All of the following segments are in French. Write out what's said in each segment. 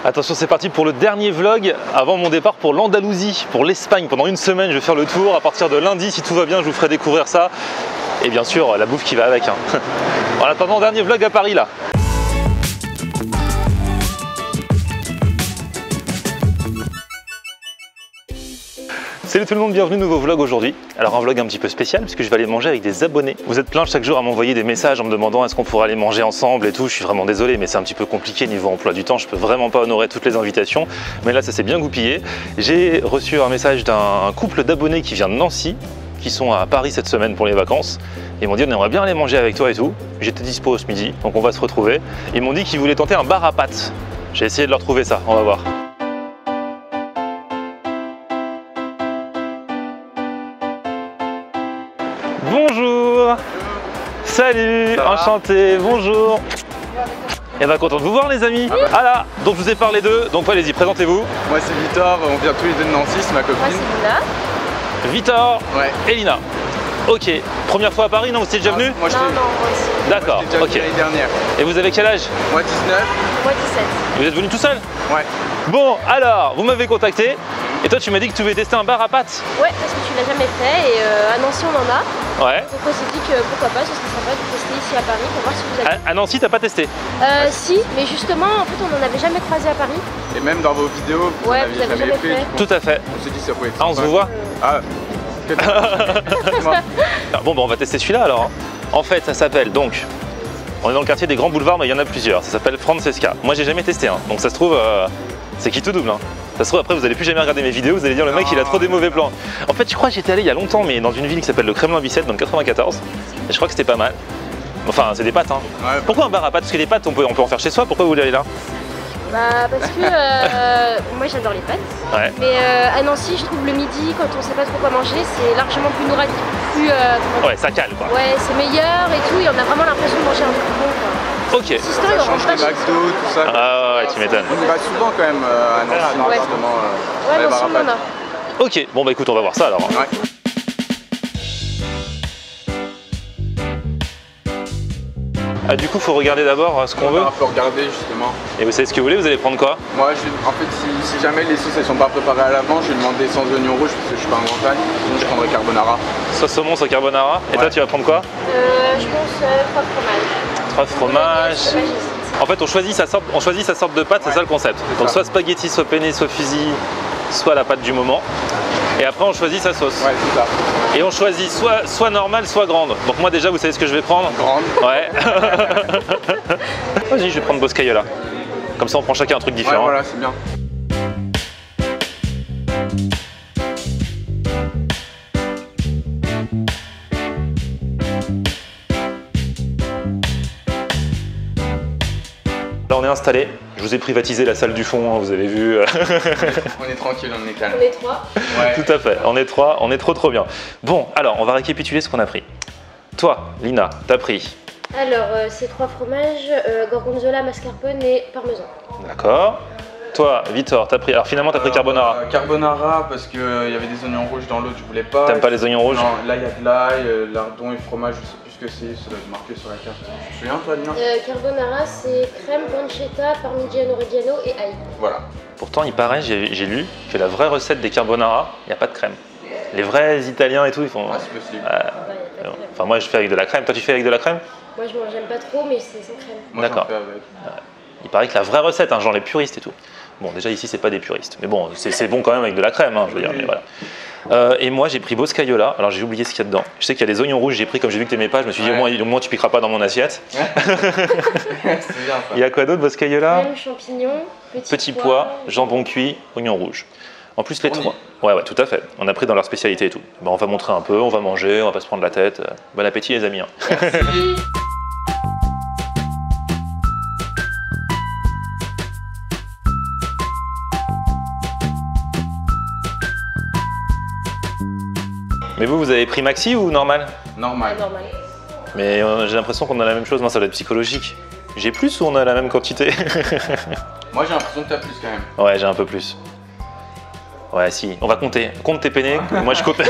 Attention, c'est parti pour le dernier vlog avant mon départ pour l'Andalousie, pour l'Espagne. Pendant une semaine, je vais faire le tour. À partir de lundi, si tout va bien, je vous ferai découvrir ça. Et bien sûr, la bouffe qui va avec. Hein. En attendant, dernier vlog à Paris là. Salut tout le monde, bienvenue, nouveau vlog aujourd'hui. Alors un vlog un petit peu spécial puisque je vais aller manger avec des abonnés. Vous êtes plein chaque jour à m'envoyer des messages en me demandant est-ce qu'on pourra aller manger ensemble et tout. Je suis vraiment désolé mais c'est un petit peu compliqué niveau emploi du temps. Je peux vraiment pas honorer toutes les invitations. Mais là ça s'est bien goupillé. J'ai reçu un message d'un couple d'abonnés qui vient de Nancy, qui sont à Paris cette semaine pour les vacances. Ils m'ont dit on aimerait bien aller manger avec toi et tout. J'étais dispo ce midi donc on va se retrouver. Ils m'ont dit qu'ils voulaient tenter un bar à pâtes. J'ai essayé de leur trouver ça, on va voir. Bonjour. Salut, enchanté, bonjour. Et bien content de vous voir les amis. Ah là, donc je vous ai parlé d'eux, donc allez-y, présentez-vous. Moi c'est Victor, on vient tous les deux de Nancy, c'est ma copine. Moi c'est Lina. Victor et Lina. Ok, première fois à Paris, non, vous étiez déjà venu? Moi Non, moi aussi. D'accord, ok. L'année dernière. Et vous avez quel âge? Moi 19. Moi 17. Vous êtes venu tout seul? Ouais. Bon, alors, vous m'avez contacté, et toi tu m'as dit que tu voulais tester un bar à pâtes? Ouais, parce que tu l'as jamais fait, et à Nancy on en a. Ouais. Donc on s'est dit que pourquoi pas, ce serait sympa de tester ici à Paris pour voir si vous avez... À Nancy, t'as pas testé? Si, mais justement, en fait on n'en avait jamais croisé à Paris. Et même dans vos vidéos, vous Ouais, n'aviez jamais fait. Tout à fait. On s'est dit ça pouvait être Ah, on se sympa. vous voit? Ah, Bon, bah on va tester celui-là alors. Hein. En fait, ça s'appelle donc... On est dans le quartier des Grands Boulevards, mais il y en a plusieurs. Ça s'appelle Francesca. Moi, j'ai jamais testé, hein. Donc ça se trouve, c'est qui tout double. Hein. Ça se trouve, après, vous allez plus jamais regarder mes vidéos, vous allez dire le mec, il a trop des mauvais plans. En fait, je crois que j'étais allé il y a longtemps, mais dans une ville qui s'appelle le Kremlin-Bicêtre, dans le 94. Et je crois que c'était pas mal. Enfin, c'est des pâtes, hein. Ouais. Pourquoi un bar à pâtes? Parce que les pâtes, on peut en faire chez soi. Pourquoi vous voulez aller là? Bah parce que moi j'adore les pâtes. Ouais. Mais à Nancy, je trouve le midi, quand on sait pas trop quoi manger, c'est largement plus nourri, plus... Ouais, ça cale, quoi. Ouais, c'est meilleur et tout, et on a vraiment l'impression de manger un truc bon, quoi. Ok. Système, Ça on change rentre pas les chez McDo, tout ça. Ah ouais, tu m'étonnes. On y va souvent quand même à Nancy, Ouais. justement. Ouais, les Nancy bars à on en pâtes. a. Ok, bon bah écoute, on va voir ça alors. Ouais. Ah, du coup, faut regarder d'abord ce qu'on veut. On peut regarder justement. Et vous savez ce que vous voulez? Vous allez prendre quoi? Moi, en fait, si jamais les sauces elles sont pas préparées à l'avant, je vais demander sans oignon rouge parce que je suis pas un grand fan. Sinon, je prendrai carbonara. Sauce saumon, sauce carbonara. Et toi, Ouais. tu vas prendre quoi? Je pense 3 fromages. 3 fromages. En fait, on choisit sa sorte de pâte, c'est ça le concept. Donc, soit spaghetti, soit penne, soit fusil, soit la pâte du moment. Et après, on choisit sa sauce. Ouais, c'est ça. Et on choisit soit normale, soit grande. Donc, moi, déjà, vous savez ce que je vais prendre? Grande. Ouais. Vas-y, je vais prendre Boscaiola. Comme ça, on prend chacun un truc Ouais, différent. voilà, c'est bien. Là, on est installé. Je vous ai privatisé la salle du fond, hein, vous avez vu. On est tranquille, on est calme. On est 3. Ouais. Tout à fait, on est trois, on est trop bien. Bon, alors, on va récapituler ce qu'on a pris. Toi, Lina, t'as pris. Alors, c'est 3 fromages, gorgonzola, mascarpone et parmesan. D'accord. Toi, Victor, t'as pris. Alors finalement, t'as pris carbonara. Carbonara parce qu'il y avait des oignons rouges dans l'autre, je voulais pas. T'aimes pas les oignons rouges? Non, là il y a de l'ail, lardon et fromage, je sais plus ce que c'est, ça doit être marqué sur la carte. Tu te souviens toi, Lina? Carbonara, c'est crème, pancetta, parmigiano reggiano et ail. Voilà. Pourtant, il paraît, j'ai lu que la vraie recette des carbonara, il n'y a pas de crème. Les vrais Italiens et tout, ils font. Ah, c'est possible. Ouais, y a pas de crème. Enfin, moi, je fais avec de la crème. Toi, tu fais avec de la crème? Moi, j'aime pas trop, mais c'est sans crème. Moi, j'en D'accord. fais avec. Il paraît que la vraie recette, hein, genre les puristes et tout. Bon, déjà ici, c'est pas des puristes. Mais bon, c'est bon quand même avec de la crème, hein, je veux dire. Mais voilà. Et moi, j'ai pris Boscaiola. Alors, j'ai oublié ce qu'il y a dedans. Je sais qu'il y a des oignons rouges, j'ai pris comme j'ai vu que t'aimais pas. Je me suis dit, au moins, tu piqueras pas dans mon assiette. C'est bien ça. Il y a quoi d'autre, Boscaiola? Crème, champignons, Petit pois, jambon cuit, oignons rouges. En plus, les trois. Ouais, tout à fait. On a pris dans leur spécialité et tout. Bon, on va montrer un peu, on va manger, on va pas se prendre la tête. Bon appétit, les amis. Hein. Mais vous avez pris maxi ou normal? Normal. normal. Mais j'ai l'impression qu'on a la même chose. Non, ça doit être psychologique. J'ai plus ou on a la même quantité? Moi j'ai l'impression que t'as plus quand même. Ouais, j'ai un peu plus. Ouais, si. On va compter. Compte tes penne, moi je compte.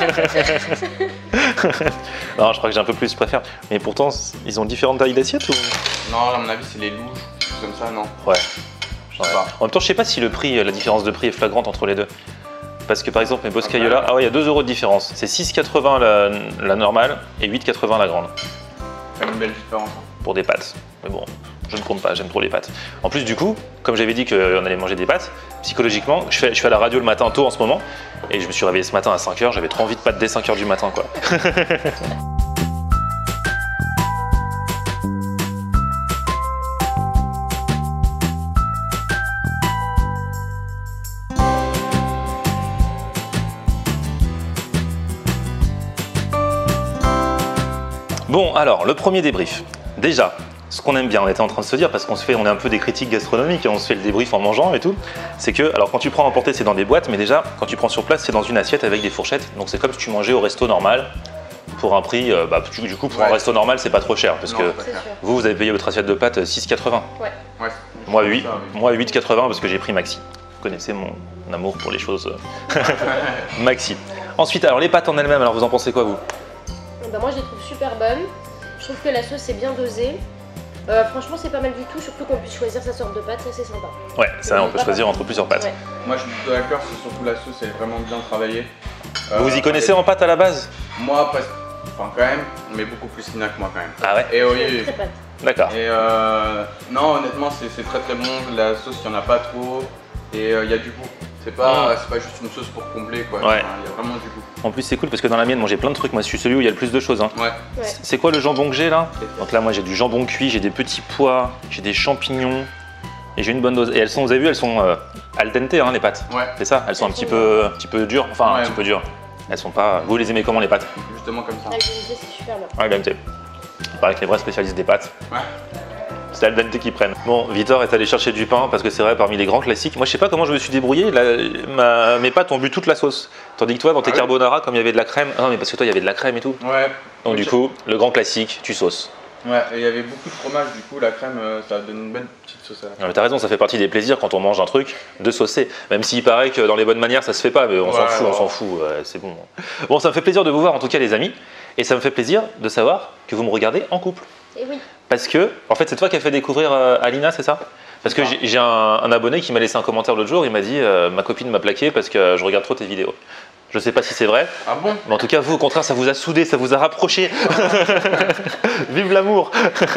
Non, je crois que j'ai un peu plus, je préfère. Mais pourtant, ils ont différentes tailles d'assiettes ou? Non, à mon avis c'est les louches, comme ça, non? Ouais. Je sais pas. En même temps, je sais pas si le prix, la différence de prix est flagrante entre les deux. Parce que par exemple, mes Boscaiola, ah ouais, il y a 2 € de différence. C'est 6,80 la normale et 8,80 la grande. C'est une belle différence. Pour des pâtes. Mais bon, je ne compte pas, j'aime trop les pâtes. En plus, du coup, comme j'avais dit qu'on allait manger des pâtes, psychologiquement, je fais à la radio le matin tôt en ce moment, et je me suis réveillé ce matin à 5 h, j'avais trop envie de pâtes dès 5 h du matin, quoi. Bon, alors, le premier débrief. Déjà, ce qu'on aime bien, on était en train de se dire, parce qu'on est un peu des critiques gastronomiques et on se fait le débrief en mangeant et tout, c'est que, alors quand tu prends à emporter, c'est dans des boîtes, mais déjà, quand tu prends sur place, c'est dans une assiette avec des fourchettes. Donc c'est comme si tu mangeais au resto normal, pour un prix, du coup, pour un resto normal, c'est pas trop cher, parce que vous avez payé votre assiette de pâtes 6,80. Ouais. Moi, 8,80 parce que j'ai pris Maxi. Vous connaissez mon amour pour les choses Maxi. Ensuite, alors les pâtes en elles-mêmes, alors vous en pensez quoi, vous? Moi, je les trouve super bonnes. Je trouve que la sauce est bien dosée. Franchement, c'est pas mal du tout, surtout qu'on puisse choisir sa sorte de pâte, ça c'est sympa. Ouais, ça, on peut choisir entre plusieurs pâtes. Ouais. Moi, je suis plutôt d'accord, c'est surtout la sauce, elle est vraiment bien travaillée. Vous y connaissez en pâte à la base? Moi, enfin quand même, mais beaucoup plus Lina que moi quand même. Ah ouais? Et oui. Très pâte. D'accord. Et non, honnêtement, c'est très très bon. La sauce, il n'y en a pas trop. Et il y a du goût. C'est pas juste une sauce pour combler, quoi. Ouais. Enfin, il y a vraiment du goût. En plus, c'est cool parce que dans la mienne, moi j'ai plein de trucs. Moi, je suis celui où il y a le plus de choses. Hein. Ouais. C'est quoi le jambon que j'ai là? Donc là, moi j'ai du jambon cuit, j'ai des petits pois, j'ai des champignons et j'ai une bonne dose. Et elles sont, vous avez vu, elles sont al dente, hein, les pâtes. Ouais. C'est ça? Elles sont un petit peu dures. Enfin, Ouais. un petit peu dures. Elles sont pas. Vous les aimez comment les pâtes? Justement comme ça. Al dente, c'est super bien. Al dente. Il paraît que les vrais spécialistes des pâtes. Ouais. C'est al dente qu'ils prennent. Bon, Victor est allé chercher du pain parce que c'est vrai, parmi les grands classiques. Moi, je sais pas comment je me suis débrouillé. Mes pâtes ont bu toute la sauce. Tandis que toi, dans tes carbonara, comme il y avait de la crème. Ah non, mais parce que toi, il y avait de la crème et tout. Ouais. Donc, du coup, le grand classique, tu sauces. Ouais, et il y avait beaucoup de fromage, du coup, la crème, ça donne une bonne petite sauce à la crème. Non, mais t'as raison, ça fait partie des plaisirs quand on mange un truc de saucer. Même s'il paraît que dans les bonnes manières, ça se fait pas, mais on s'en fout, on s'en fout. C'est bon. Bon, ça me fait plaisir de vous voir, en tout cas, les amis. Et ça me fait plaisir de savoir que vous me regardez en couple. Et oui. Parce que, en fait, c'est toi qui as fait découvrir Alina, c'est ça? Parce que j'ai un abonné qui m'a laissé un commentaire l'autre jour, il m'a dit ma copine m'a plaqué parce que je regarde trop tes vidéos. Je sais pas si c'est vrai. Ah bon? Mais en tout cas, vous, au contraire, ça vous a soudé, ça vous a rapproché. Vive l'amour.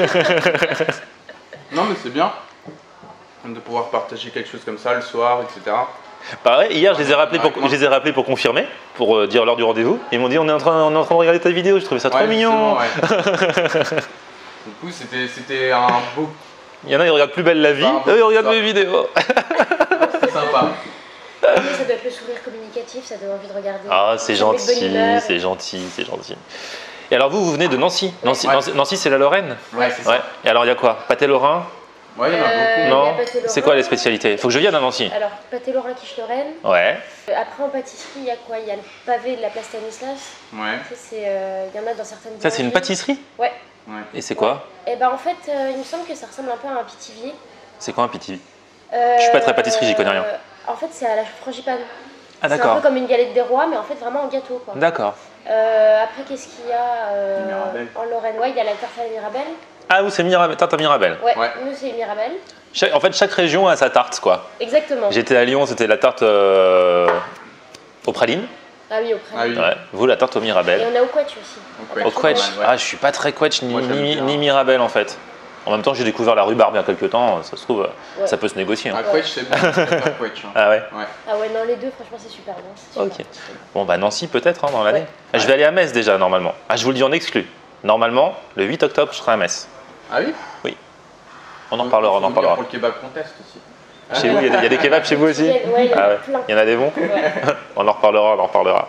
Non, mais c'est bien de pouvoir partager quelque chose comme ça le soir, etc. Pareil, hier, je les ai rappelés pour confirmer, pour dire l'heure du rendez-vous. Ils m'ont dit on est en train de regarder ta vidéo, je trouvais ça trop mignon. Ouais. Du coup, c'était un beau. Il y en a, ils regardent Plus belle la vie, eux, ils regardent mes vidéos. C'est sympa. Ça doit être le sourire communicatif, ça donne envie de regarder. Ah, c'est gentil, humeur. c'est gentil, c'est gentil. Et alors vous venez de Nancy. Nancy, c'est la Lorraine? Ouais, c'est ça. Et alors il y a quoi? Pâté lorrain? Ouais, il y en a beaucoup. Non. Pâté lorrain. C'est quoi les spécialités? Faut que je vienne à Nancy. Alors, pâté lorrain quiche Lorraine. Ouais. Après, en pâtisserie, il y a quoi? Il y a le pavé de la place Stanislas. Ouais. Ça, il y en a dans certaines. Ça, c'est une pâtisserie? Ouais. Et c'est quoi? Et ben en fait, il me semble que ça ressemble un peu à un pitivier. C'est quoi un pitivier? Je suis pas très pâtisserie, j'y connais rien. En fait, c'est à la frangipane. Ah C'est un d'accord. peu comme une galette des rois, mais en fait vraiment en gâteau, quoi. D'accord. Après, qu'est-ce qu'il y a Mirabelle. en Lorraine? Ouais, il y a la tarte à la Mirabelle. Ah, vous, c'est Mirabelle, tarte à Mirabelle. Ouais, Ouais. nous c'est Mirabelle. En fait, chaque région a sa tarte, quoi. Exactement. J'étais à Lyon, c'était la tarte aux pralines. Ah oui, au pralines. Ah oui. Ouais. Vous, la tarte aux Et Mirabelle. on a au quetch aussi. Ouais. Au quetch. Ouais. Ah, je suis pas très quetch Moi, j'aime bien. ni Mirabelle, en fait. En même temps, j'ai découvert la rhubarbe il y a quelques temps. Ça se trouve, Ouais. ça peut se négocier. Hein. Ah, Quetch, c'est bon, je préfère Quetch. Ah ouais. Ouais. Ah ouais, non, les deux, franchement, c'est super bon. c'est super. Ok. Bon, bah Nancy, peut-être, hein, dans l'année. Ouais. Ah, je vais aller à Metz déjà, normalement. Ah, je vous le dis en exclu. Normalement, le 8 octobre, je serai à Metz. Ah oui? On en parlera, on en parlera. Pour le kebab contest aussi. Chez vous, il y a des kebabs chez vous aussi? Ouais, il y en a Ah ouais. plein. Il y en a des bons? Ouais. On en reparlera, on en reparlera.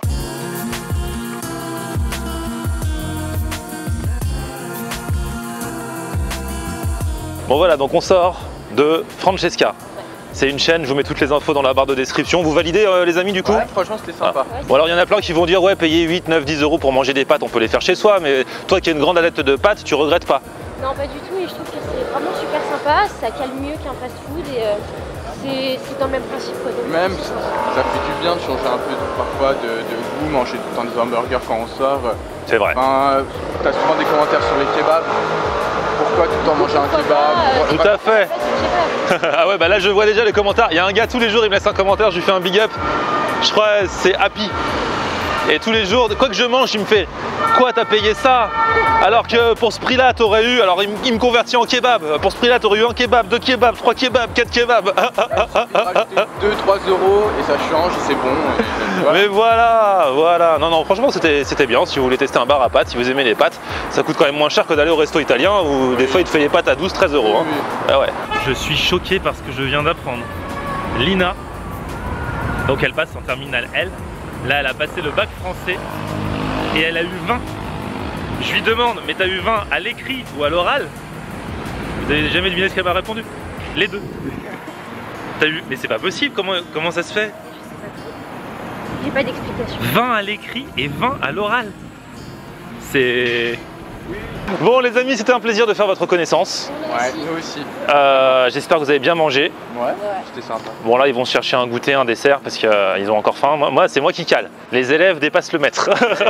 Bon voilà, donc on sort de Francesca. C'est une chaîne, je vous mets toutes les infos dans la barre de description. Vous validez les amis du coup? Ouais, franchement, c'était sympa. Bon alors il y en a plein qui vont dire ouais, payer 8, 9, 10 euros pour manger des pâtes, on peut les faire chez soi, mais toi qui es une grande adepte de pâtes, tu regrettes pas? Non, pas du tout, et je trouve que c'est vraiment super sympa. Ça cale mieux qu'un fast-food et c'est dans le même principe, quoi. Donc, Même, c'est ça sympa. fait du bien de changer un peu parfois de goût, manger tout le temps des hamburgers quand on sort. C'est vrai. Enfin, t'as souvent des commentaires sur les kebabs. pourquoi tout le temps manger un kebab. Tout à fait. Ah ouais, bah là je vois déjà les commentaires. Il y a un gars tous les jours, il me laisse un commentaire, je lui fais un big up. Je crois c'est Happy. Et tous les jours, quoi que je mange, il me fait quoi, t'as payé ça? Alors que pour ce prix-là, t'aurais eu. Alors il me convertit en kebab. Pour ce prix-là, t'aurais eu un kebab, 2 kebabs, 3 kebabs, 4 kebabs. 2-3 euros et ça change, c'est bon. Voilà. Mais voilà. Non, franchement, c'était bien. Si vous voulez tester un bar à pâtes, si vous aimez les pâtes, ça coûte quand même moins cher que d'aller au resto italien où des fois il te fait les pâtes à 12-13 euros. Hein. Ah ouais. Je suis choqué parce que je viens d'apprendre. Lina, donc elle passe en terminale L. Là, elle a passé le bac français et elle a eu 20. Je lui demande, mais t'as eu 20 à l'écrit ou à l'oral? Vous avez jamais deviné ce qu'elle m'a répondu? Les deux. T'as eu? Mais c'est pas possible, comment ça se fait? J'ai pas d'explication. 20 à l'écrit et 20 à l'oral. C'est... Bon les amis, c'était un plaisir de faire votre connaissance. Ouais, nous aussi. J'espère que vous avez bien mangé. Ouais, c'était sympa. Bon là ils vont chercher un goûter, un dessert parce qu'ils ont encore faim. Moi c'est moi qui cale. Les élèves dépassent le maître.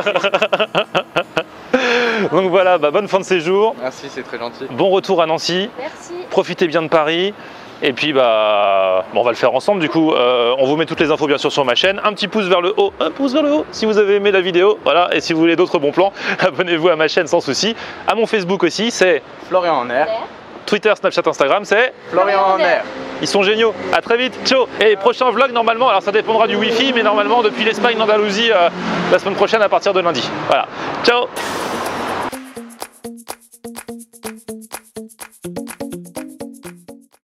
Donc voilà, bonne fin de séjour. Merci, c'est très gentil. Bon retour à Nancy. Merci. Profitez bien de Paris. Et puis on va le faire ensemble du coup. On vous met toutes les infos bien sûr sur ma chaîne. Un petit pouce vers le haut, si vous avez aimé la vidéo. Voilà, et si vous voulez d'autres bons plans, abonnez-vous à ma chaîne sans souci. À mon Facebook aussi, c'est Florian en air. Twitter, Snapchat, Instagram, c'est Florian en air. Ils sont géniaux. À très vite. Ciao. Et prochain vlog normalement, alors ça dépendra du Wi-Fi, mais normalement depuis l'Espagne, l'Andalousie, la semaine prochaine à partir de lundi. Voilà. Ciao.